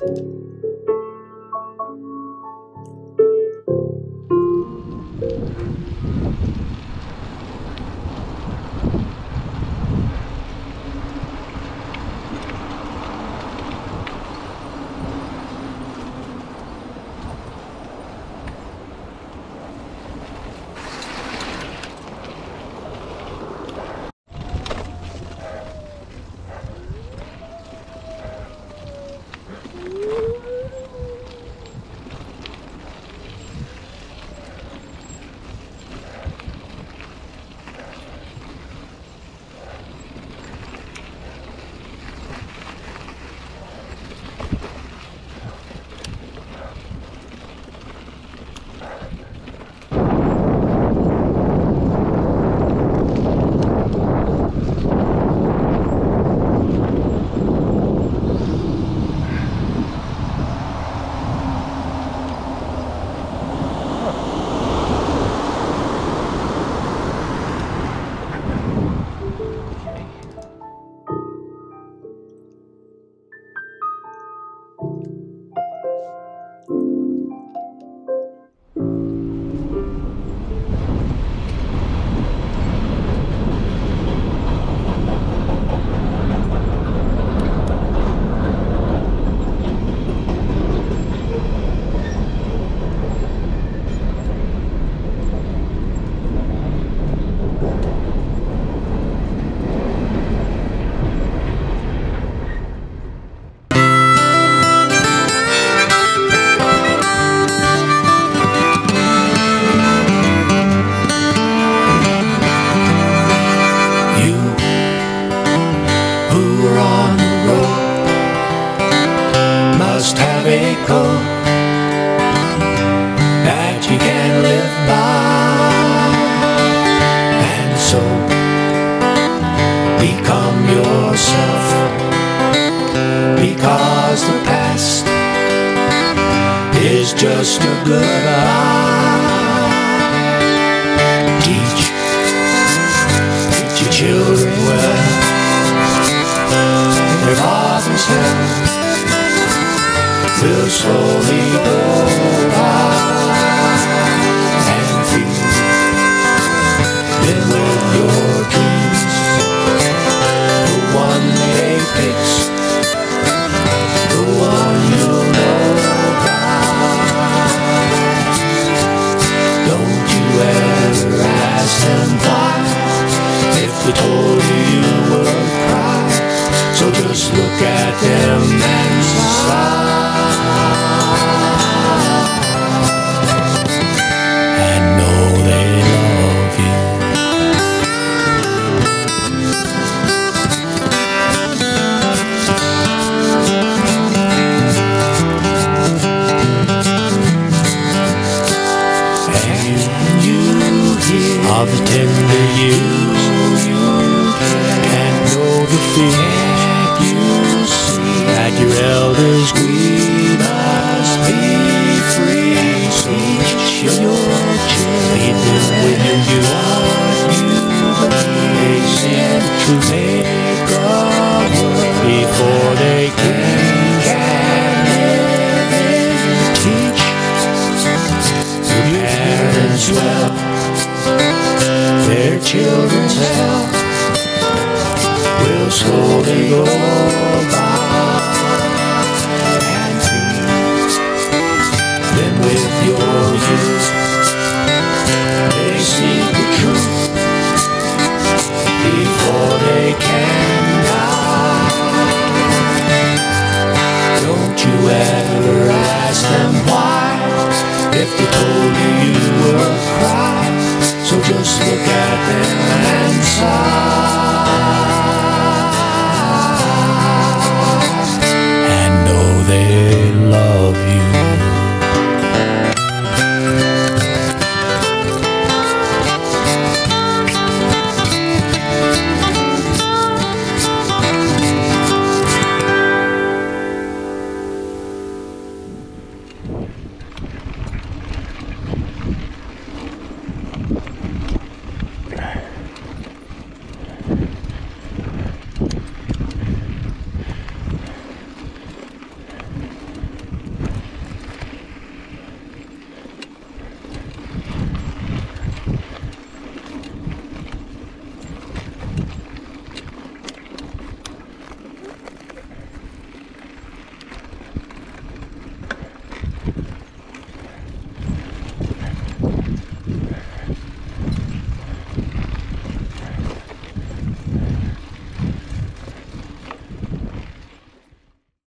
Just a good eye. Teach your children well. Their father's help will slowly go by and feed them with your dreams. The one they picks, the one you'll know. Ever ask them why? If they told you you would cry. So just look at them and sigh and know they love you. Of the tender years, and know the fear you see that your elders grieve must be free. So teach your children, lead them with your youth. They said to make a world before they can live it. Teach your parents well. Their children's health will slowly go